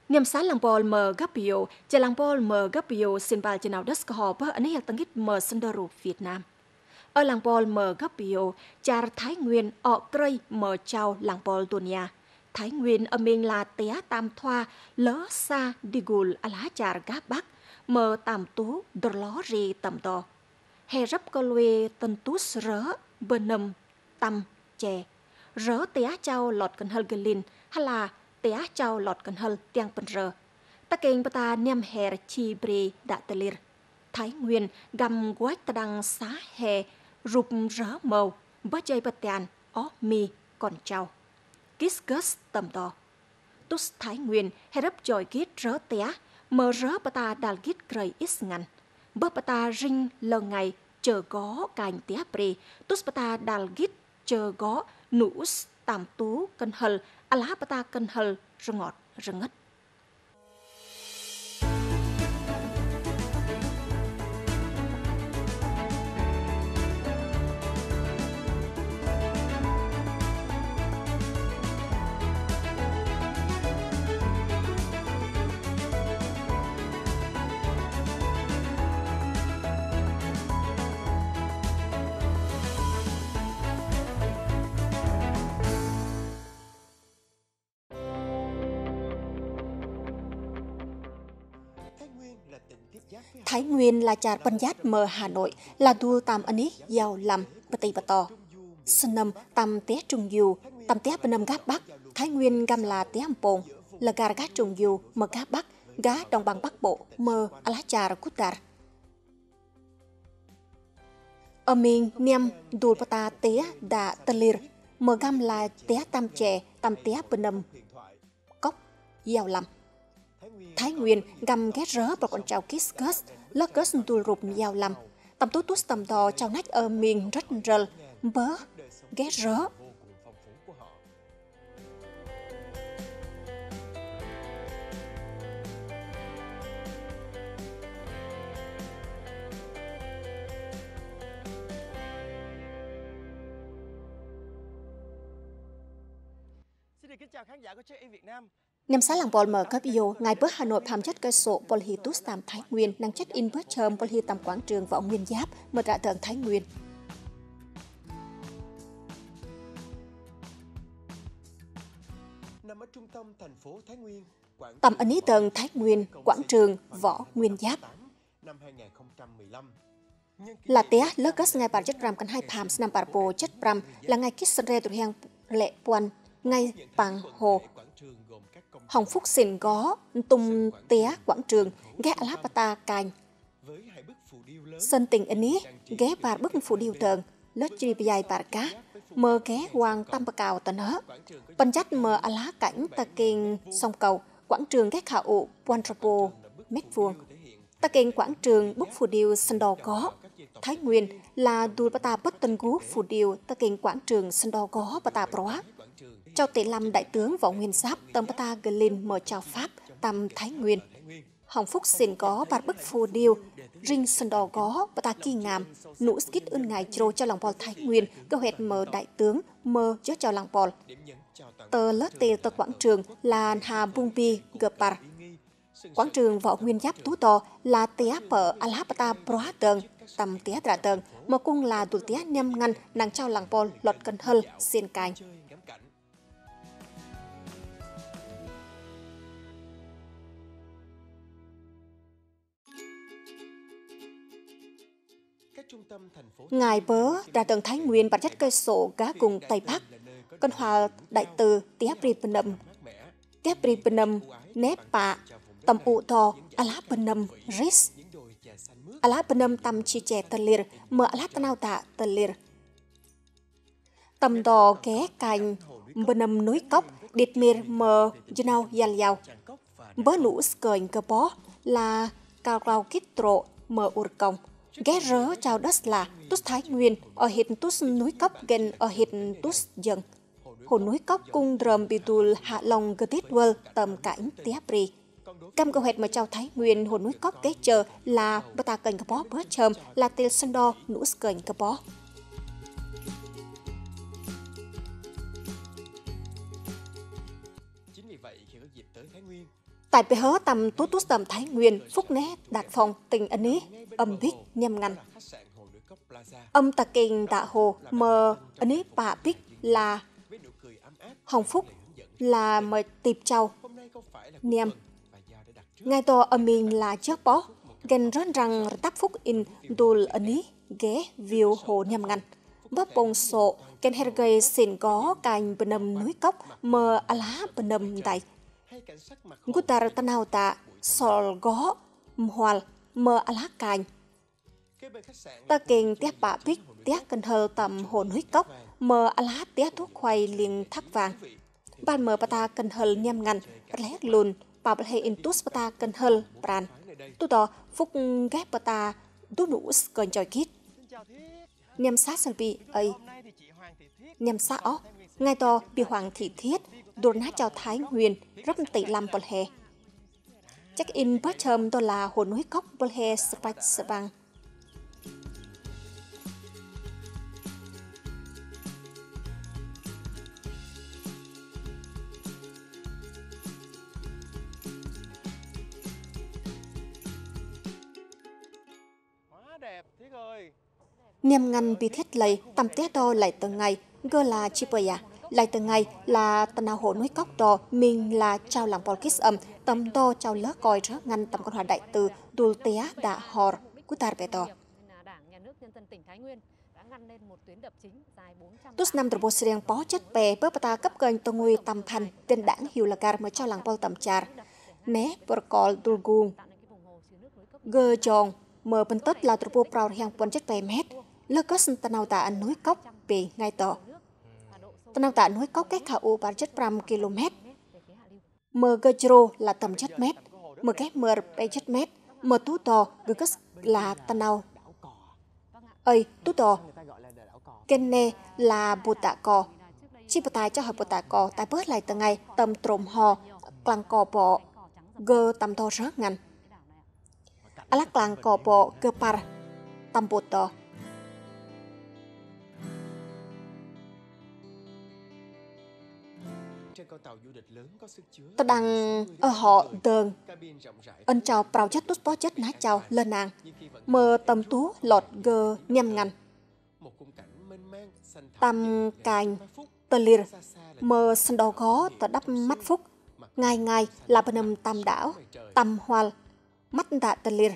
Niệm xá lăng bol mờ gấp biểu, chờ lăng bol mờ gấp biểu xin bài trên nào đất có bơ anh ấy tăng ít mờ sân đô Việt Nam. Ở lăng bol mờ gấp biểu, cha Thái Nguyên ở cây mờ trao lăng bol tuần nhà. Thái Nguyên ở mình là té tam thoa lỡ xa đi gùl à lá cha gáp bắc mờ tam tú đờ ló rì tầm to. Hè rấp cơ luê tân tú rớ bờ nầm tâm chè rớ té trao lọt cần hờ gelin hay là té trao lọt cần hờ tiang pen rơ. Ta kênh ta niệm hè chi bre đã telir. Thái Nguyên gầm quái ta đăng xá hè rụp rớ màu bớt chơi bật tiàn ó mi còn trao. Kiskus tầm to. Tus Thái Nguyên hè rấp chọi kít rớ té mờ rớ ta đal kít cười ít ngăn. Bớt ta rinh lờ ngày chờ gó cành té bre. Tus ta đal kít chờ gó nụ tam tú cân hờ alá ta cân hờ rừng ngọt rừng ngất. Thái Nguyên là trà bân giác mờ Hà Nội là đua tam anh ấy giàu làm bật tì bật to. Sơn nâm tam té trùng dù tam té bên nâm gác bắc. Thái Nguyên gam là té ampong là gà gác trùng dù mờ gác bắc gá đồng bằng bắc bộ mờ alá trà cút đà. Ở mình niệm đùa bata té đã telir mờ gam là té tam chè tam té bên nâm cốc giàu làm. Thái Nguyên gầm ghé rớ vào con trào Kiskus, lớp cớ tù rụp giàu lầm. Tầm tú tút tầm to trao nách ở miền rất rờ, bớ, ghé rớ. Xin kính chào khán giả của Check In Việt Nam. Niệm xá làng bol mờ cấp yêu, ngày bữa Hà Nội tham chất cơ sổ Polhitus tam Thái Nguyên, năng chất in bớt chơm Polhi tam quảng trường và Nguyên Giáp, mật ra tận Thái Nguyên. Nằm ở trung tâm thành phố Thái Nguyên, tầm ấn ý tận Thái Nguyên, quảng trường, võ, Nguyên Giáp. Năm 2015. Là té lớp cất ngày bản chất ram căn hai phàm năm bản bồ chất ram là ngày kích sân rê tụi hàng lệ quan ngay bằng hồ. Hồng Phúc xin gó tung té quảng trường ghé Alapata cành. Sân tình ấn ý ghé bà bức phủ điều tờn lớp chi dài bà cá mờ ghé hoàng tâm bà cào tần hớ. Bần chất mờ alá cảnh ta kinh sông cầu quảng trường ghé khảo ụ Wantrapo mét vuông. Ta kinh quảng trường bức phủ điều sân đò có. Thái Nguyên là đùa bà ta bất tân gú phủ điều ta kinh quảng trường sân đò có bà ta bó. Chào tỷ lâm đại tướng Võ Nguyên Giáp tâm bà ta Glin mở chào Pháp tâm Thái Nguyên. Hồng Phúc xin có bạt bức phù điêu, rinh sân đò có bà ta kỳ ngàm, nụ skit ưn ngài trô cho lòng bò Thái Nguyên, câu hẹt mở đại tướng mơ cho chào lòng bò. Tờ lớt tê tờ quảng trường là Hà Bung Bi Gepar. Quảng trường Võ Nguyên Giáp tú to là tía bờ Alapata Broa Tường, tầm tía trả tường, mà cũng là tụ tía nhâm ngăn nàng trao lòng bò lọt cần hân xin cành. Ngài bớ ra tầng Thái Nguyên bản chất cây sổ gá cùng Tây Bắc. Con hòa đại từ Tía Bri Penam Nếp Bạ Tầm ụ thò Alá Penam Ris Alá Penam tâm chi chè Talir mờ Alá Tanao Tạ Talir. Tầm đò ghé cành Penam núi cốc Điệt Mir mờ Janao Yal Yao. Bớ nụ skờnh cơ bó là Cao Rao Kít Trộ mờ Ur Công. Ghé rớ chào đất là Tút Thái Nguyên ở hiện Tút núi cốc gần ở hiện Tút dần. Hồ núi cốc cung drầm bị tùl hạ lòng gơ tít vơ tầm cảnh tía bri. Cam cầu hẹt mà chào Thái Nguyên hồ núi cốc ghé chờ là bà ta cần cơ bó bớt chơm là tiêu sân đo nũ skờnh cơ bó. Chính vì vậy khi có dịp tới Thái Nguyên, tại bề hớ tầm tú tầm Thái Nguyên, phúc né đạt phòng tình ấn ý, âm bích nhâm ngăn. Âm tà kinh đạ hồ mờ ấn ý bà bích là Hồng Phúc là mời tiệp châu niệm. Ngay to âm mình là trước bó, gen rớn răng tác phúc in đùl ấn ý ghé viêu hồ nhâm ngăn. Bắp bông sộ, gen her gây xin có cành bên âm núi cốc mờ á lá bên âm đại. Gutar tanao tạ, sol gó, mhoal, mờ á lá cành. Ta kinh tiếc bạ bích, tiếc cần hờ tầm hồ núi cốc, mờ á lá tiếc thuốc khoai liền thắc vàng. Ban mờ bà ta cần hờ nhâm ngăn, lẽ lùn, bà bà hề intus bà ta cần hờ bran. Tụ đó, phúc ghép bà ta đu nụ cần choi kít. Nhâm sát sân bị ấy. Nhâm sát ó, ngay to bị hoàng thị thiết, đồn nát chào Thái Nguyên, rất tỷ lâm bà hề. Check in bớt châm đó là hồ núi cốc bà hề spạch sơ băng. Niềm ngăn bị thiết lấy, tầm tét đo lại từng ngày, gơ là chi bời à. Lại từng ngày là tần nào hồ núi cốc đo, mình là trao làng Polkis âm, tầm đo trao lỡ coi rớt ngăn tầm con hòa đại từ đùl tía đạ hòr, của tà bè đo. Tус năm trục bộ sriang bó chất bè, bớt bà ta cấp kênh tông nguy tầm thành, tên đảng hiệu là gar mới trao làng Pol tầm char. Né, bờ col đùl gung. Gơ chồng, mờ bên tất là trục bộ prao hiang quân chất bè mét. Lơ có sân tần nào tạ núi cốc bị ngay tỏ. Tần nào tạ núi cốc cách khả u 300 km. Mờ gơ chô là tầm chất mét. Mờ cách mờ bê chất mét. Mờ tú tò gơ cất là tần nào. Ây, tú tò. Kênh nê là bụt tạ cò. Chi bà tài cho hỏi bụt tạ cò tại bớt lại tầng ngày tầm trồm hò clang cò bọ gơ tầm to rớt ngăn. Á lắc clang cò bọ gơ par tầm bụt tò. Ta đang ở họ tường ân chào prao chất tút bó chất ná chào lên nàng mờ tầm tú lọt gơ nhâm ngăn tầm cành tờ lir mờ sân đầu khó tờ đắp mắt phúc ngay ngay là bên âm tam đảo tầm hoal mắt đạ tờ lir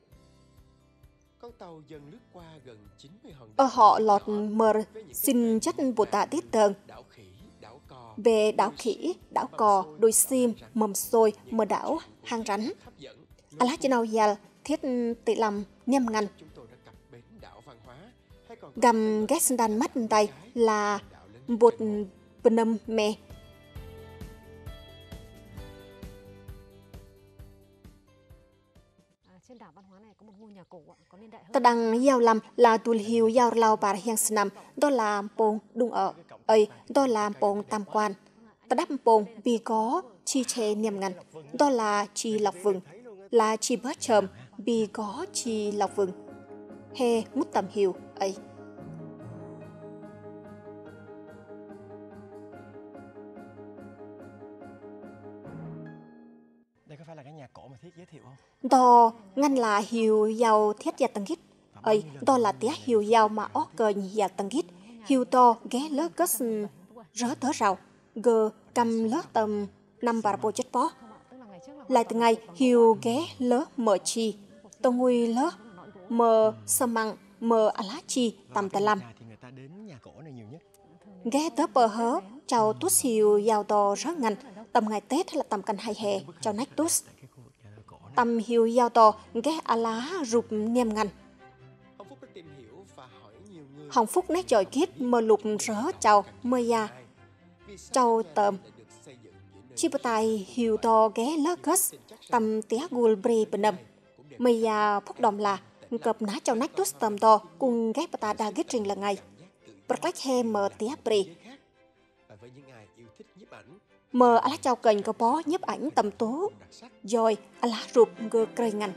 ở họ lọt mờ xin chất bồ tạ tiết tường về đảo khỉ, đảo cò, đôi sim, mầm xôi, mờ đảo, hang rắn. Á lá trên nào dàl, thiết tị lầm, nhâm ngăn. Gầm ghét sinh đàn mắt tay là bột bên âm mẹ. Ta đang giao lâm là tùl hiu giao lao bà hiang snam, đó là bồn đung ở. Ấy, đó là bồn tam quan. Ta đắp bồn vì có chi chê niềm ngăn. Đó là chi lọc vừng. Là chi bớt chờm vì có chi lọc vừng. Hê mút tầm hiu ấy. Đây có phải là cái nhà cổ mà Thiết giới thiệu không? Đó ngăn là hiu giàu thiết gia tăng gít. Ấy, đó là tía hiu giàu mà óc cờ gia tăng gít. Hiu to ghé lớp cất rớ tớ rào. Gờ cầm lớp tầm 5 bà bồ chất bó. Lại từ ngày hiu ghé lớp mờ chi. Tô nguy lớp mờ sơ măng mờ á lá chi tầm tà lâm. Ghé tớ bờ hớ chào tút hiu giàu to rớ ngăn. Tầm ngày Tết hay là tầm canh hay hè cho nách tút. Tầm hiu giàu to ghé á lá rụp niềm ngăn. Hồng Phúc nét trời kiết mờ lục rớ chào mơ ya chào tầm chi bà tài hiu to ghé lơ cất tầm tía gùl bri bên âm mơ ya phúc đồng là cập ná chào nách tút tầm to cùng ghé bà ta đa ghét trình là ngày bật lách he mờ tía bri mờ á lá chào kênh có bó nhấp ảnh tầm tố rồi á lá rụp gơ cây ngăn.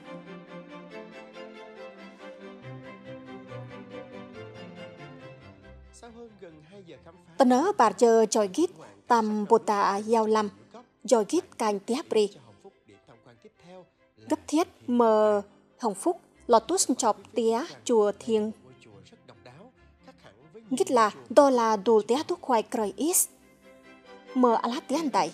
Ta nớ bà chờ tròi gít tầm bồ tạ giao lâm, rồi gít cành tía bri. gấp thiết mờ Hồng Phúc Lotus chọc tía chùa Thiên gít là đó là đồ tía thuốc khoai cởi ít mờ alát tía đại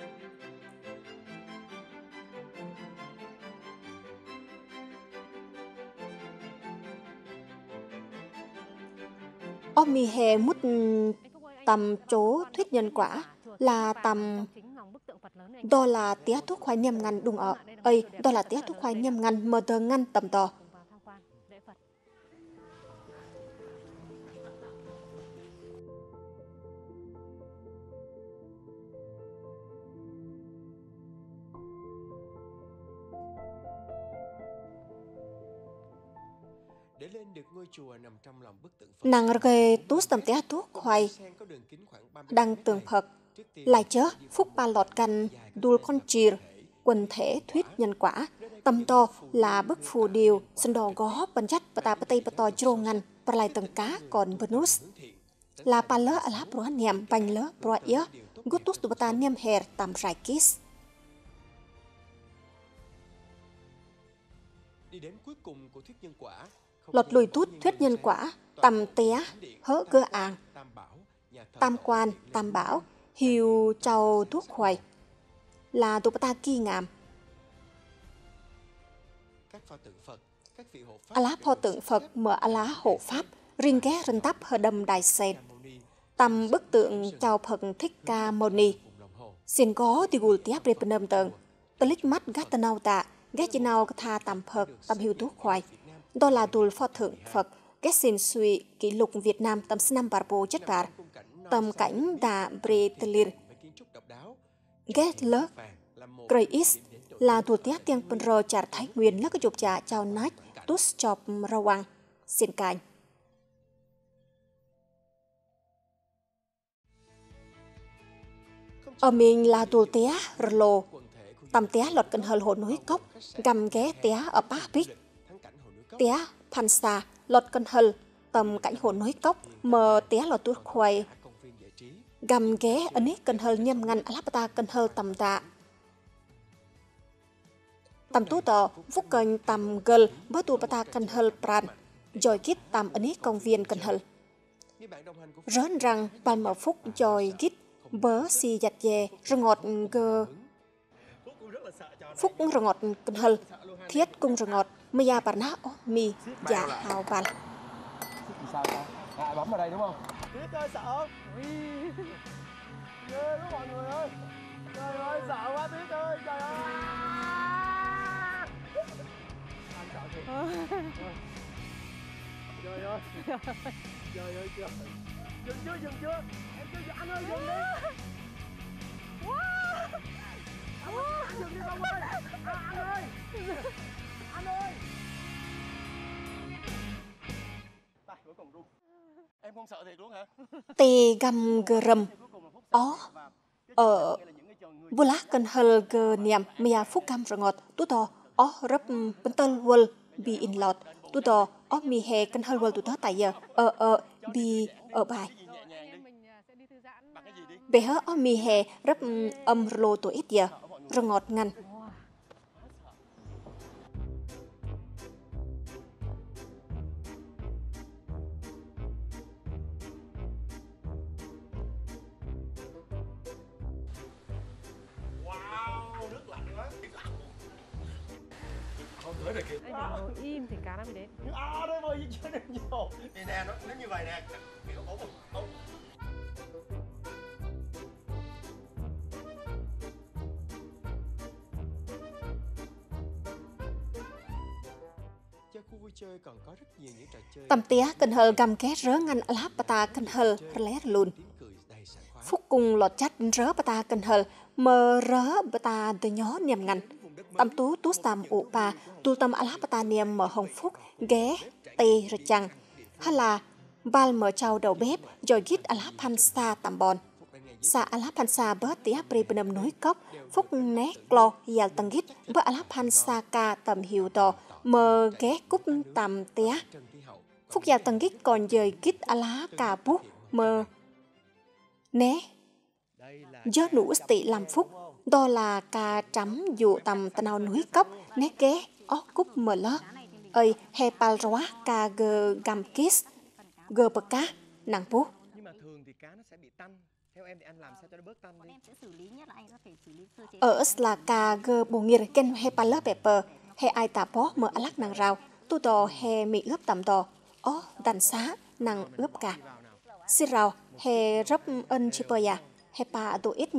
mi hè mút tầm chỗ thuyết nhân quả là tầm đó là tía thuốc khoai nhâm ngăn đúng ở ấy đó là tía thuốc khoai nhâm ngăn mờ tờ ngăn tầm to nàng rê tú tầm tía thuốc khoai đăng tường Phật lại chớ phúc ba lọt căn đul con chìr quần thể thuyết nhân quả tâm to là bức phù điều sân đò gó bần chất và ta tây bà to trô ngăn và lại tầng cá còn bonus là pa lỡ alá pro niệm bành lỡ pro ia gutus tu ta niệm her tam rai kiss lọt lùi tút thuyết nhân quả tầm tía hớ cơ àng tam quan tam bảo hiu trầu thuốc khoai là tu ta kỳ ngàm alá pho tượng Phật mở alá hộ pháp riêng ghé rinh tắp hờ đầm đài sen tầm bức tượng chào Phật Thích Ca Mâu Ni xin có thì gùi tiếp để bên âm tầng tờ lít mắt gác tân âu tạ ghé trên nào tha tầm Phật tầm hiu thuốc khoai đó là tùl pho tượng Phật ghé xin suy kỷ lục Việt Nam tầm năm barbo chất bar tầm cảnh đà Bretelir ghé lỡ Grace là tù tía tiếng bên rô chả Thái Nguyên lỡ cái chụp trả chào nách tút chọc rawang xin cạnh ở mình là tù tía rlo tầm tía lọt cân hờ hồ núi cốc gầm ghé tía ở Ba Bích tía Pansa lọt cân hờ tầm cảnh hồ núi cốc mờ tía lọt tuốt khoai gầm ghé ở nít cân hờ nhâm ngăn alapata cân hờ tầm tạ tầm tú tờ phúc kênh tầm gờ bớt tu bata cân hờ pran rồi kít tầm ở nít công viên cân hờ rớn rằng ban mở phúc rồi kít bớ si giặt dè rồi ngọt gơ phúc rồi ngọt cân hờ thiết cung rồi ngọt maya barna mi dạ hào bàn bấm vào đây đúng không? Tuyết ơi sợ. Ghê quá mọi người ơi. Trời ơi sợ quá Tuyết ơi, trời ơi. Anh sợ thiệt. Trời ơi. Trời ơi trời. Dừng chưa? Em chưa dừng anh ơi dừng đi. Dừng đi Long ơi. Anh ơi. Anh ơi. Tay cuối cùng run. Em không sợ thiệt luôn hả? tê gầm gầm ó ở bulak cần hờ gờ niệm maya phúc cam rồi ngọt tú to ó rấp bên tân world bị in lọt tú to ó mi hè cần hờ world tú to tại giờ bị ở bài về hớ ó mi hè rấp âm lô tuổi ít giờ rồi ngọt ngăn Anh đừng ngồi im thì cá nó mới đến. Đây bơi chưa được nhiều. Đây nè, nó như vậy nè. tầm tía cần hờ gầm ké rớ ngăn alapata cần hờ lé lùn phúc cùng lọt chắt rớ bata cần hờ mờ rớ bata từ nhó niềm ngăn tầm tú tú tam ụ pa tu tâm alapata niềm mở hồng phúc ghé tê rồi chăng hay là bal mở trao đầu bếp rồi gít alapansa tầm bòn sa alapansa bớt tía pre benam núi cốc phúc né clo yal tăng gít bớt alapansa ca tầm hiu to mờ ghé cúp tầm tía phúc yal tăng gít còn dời gít ala cà bút mờ né gió nụ tị làm phúc Đó là ca trắm dụ tầm tàu núi cốc, né kế, ó cúc mở lơ. Ơi, he pal róa ca gơ gam kiss, gơ bờ cá, nàng bú. Nhưng mà thường thì cá nó sẽ bị tanh. Theo em thì anh làm sao cho nó bớt tanh đi? Ở là ca gơ bù ngir ken he pal lơ pepper, he ai tà bó mở alak nàng rào, tu đò he mì ướp tầm đò, ó đàn xá, nàng ướp cả. Xì rào, he rấp ân chì bờ ya, he pa đồ ít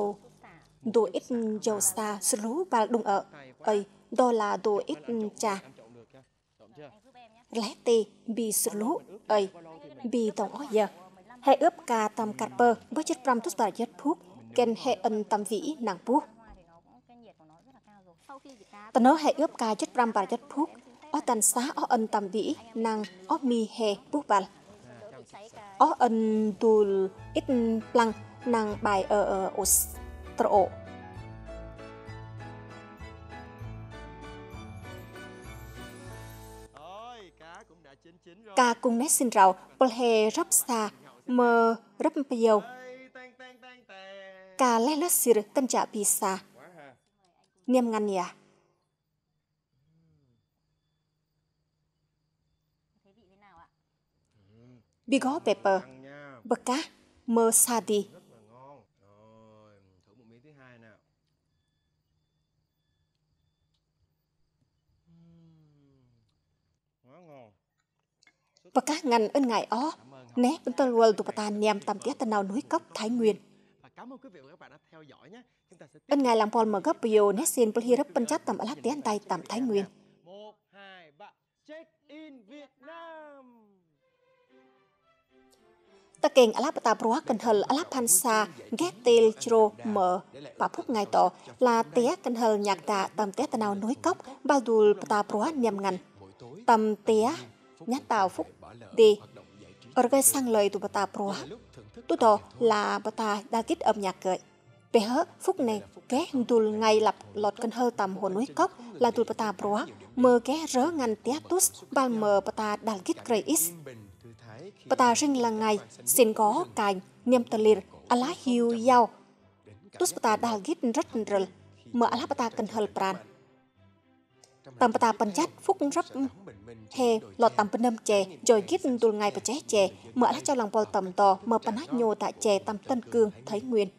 dầu xa sư lú và đùng ở. Ơi, đó là đồ ít trà. Em trộn được chưa? Trộn chưa? Lẽ tì, bì sư lú, ơi, bì tổng ó giờ. He ướp cà tầm cạt bơ, với chất pram tốt bà chất phúc, ken he ân tầm vĩ nàng bú. Tà nó he ướp cà chất pram bà chất phúc, ó tàn xá ó ân tầm vĩ, nàng ó mi he bú bà. Ó ân tùl ít plăng, nàng bài ở Australia. Ôi, cá cũng đã chín rồi. Ca cung nét xin rào, bol he rắp xa, mơ rắp dầu. Ê, tang, tang, tang, tang. Ca lẽ lết xìr tân trả bì xa. Quá ha. Niêm ngăn ya. Bì gó pepper, Ăn nha. bờ cá, mơ xa đi. Rất là ngon. Rồi, thử một miếng thứ hai nào. Quá ngon. Bờ cá ngăn ân ngại ó. Cảm ơn. Né bên tơ luân tụ bà ta niêm tầm tía tân nào núi cốc Thái Nguyên. Và cảm ơn quý vị và các bạn đã theo dõi nhé. Chúng ta sẽ tiếp Ân ngại làm bol mở gấp bio nét xin bol hi rấp bên chát tầm alát tía tay tầm Thái Nguyên. 1, 2, 3. Check in Việt Nam. Ta kênh aláp bà ta broa cần hờ aláp han sa ghét tê chô mở bà phúc ngày tỏ là tía cần hờ nhạc đà tầm tía tân nào núi cốc bao đùl bà ta broa niêm ngăn. Tầm tía nhát tàu phúc đi. Ở gây sang lời tụ bà ta broa. Tụ đó là bà ta đã kít âm nhạc gợi. Về hớ phúc này ghé đùl ngay lập lọt cần hơ tầm hồ núi cốc là tụ bà ta broa mơ ghé rớ ngăn tía tus bao mờ bà ta đàn kít gợi ít. Bà ta rinh là ngày xin có cài niêm tờ lìr alá hiu yao. Tus bà ta đàn kít rất rờ mờ alá bà ta cần hờ pran. Tầm bà ta bần chát phúc rấp he lọt tầm bên đâm chè rồi kít đùl ngay bà ché chè mờ alá cho lòng bò tầm tò mờ bà nát nhô tại chè tầm Tân Cương Thái Nguyên.